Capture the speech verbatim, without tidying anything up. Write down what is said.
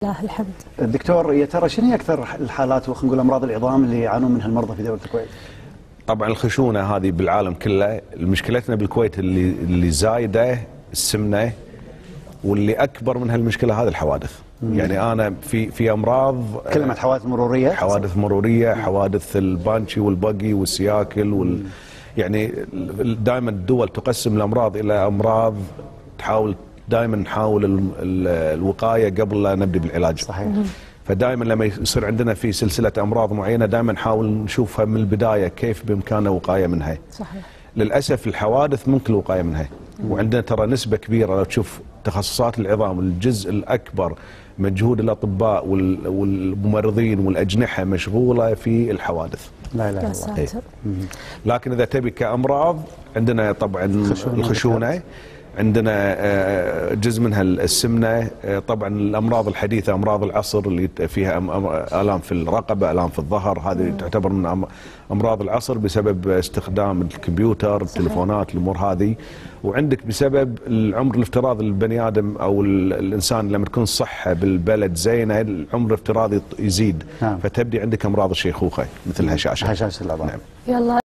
لله الحمد. الدكتور يا ترى شنو هي اكثر الحالات وخلينا نقول امراض العظام اللي يعانون منها المرضى في دوله الكويت؟ طبعا الخشونه هذه بالعالم كله، مشكلتنا بالكويت اللي اللي زايده السمنه، واللي اكبر من هالمشكله هذه الحوادث. مم. يعني انا في في امراض، كلمه حوادث مروريه، حوادث مروريه، مم. حوادث البانشي والبقي والسياكل وال يعني دائما الدول تقسم الامراض الى امراض، تحاول دائما نحاول الوقايه قبل لا نبدا بالعلاج. صحيح. فدائما لما يصير عندنا في سلسله امراض معينه دائما نحاول نشوفها من البدايه كيف بامكاننا وقايه منها. صحيح. للاسف الحوادث ممكن الوقايه منها، وعندنا ترى نسبه كبيره. لو تشوف تخصصات العظام الجزء الاكبر مجهود الاطباء والممرضين والاجنحه مشغوله في الحوادث. لا اله الا الله. لكن اذا تبي كامراض عندنا طبعا الخشونه، عندنا جزء منها السمنه، طبعا الامراض الحديثه امراض العصر اللي فيها الام في الرقبه، الام في الظهر، هذه تعتبر من امراض العصر بسبب استخدام الكمبيوتر، التليفونات، الامور هذه. وعندك بسبب العمر الافتراضي للبني ادم او الانسان لما تكون صحه بالبلد زينه العمر الافتراضي يزيد. نعم. فتبدي عندك امراض الشيخوخه مثل هشاشه هشاشه العظام. نعم. يلا